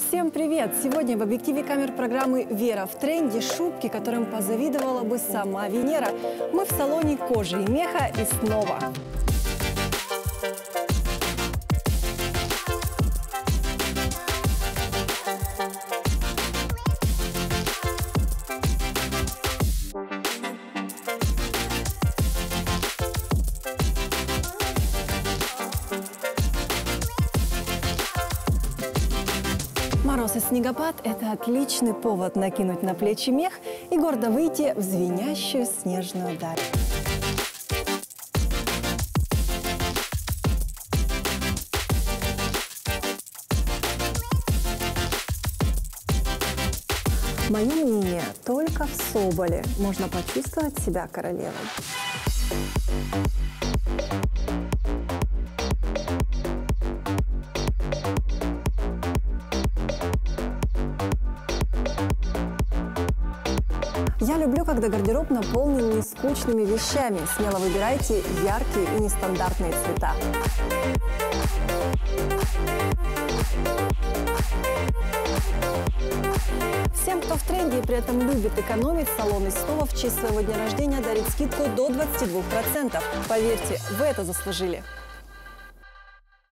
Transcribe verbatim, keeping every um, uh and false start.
Всем привет! Сегодня в объективе камер программы «Вера в тренде» шубки, которым позавидовала бы сама Венера. Мы в салоне кожи и меха и снова. Мороз и снегопад – это отличный повод накинуть на плечи мех и гордо выйти в звенящую снежную даль. Мое мнение, только в Соболе можно почувствовать себя королевой. Я люблю, когда гардероб наполнен нескучными вещами. Смело выбирайте яркие и нестандартные цвета. Всем, кто в тренде и при этом любит экономить, салон Истова в честь своего дня рождения дарит скидку до двадцати двух процентов. Поверьте, вы это заслужили.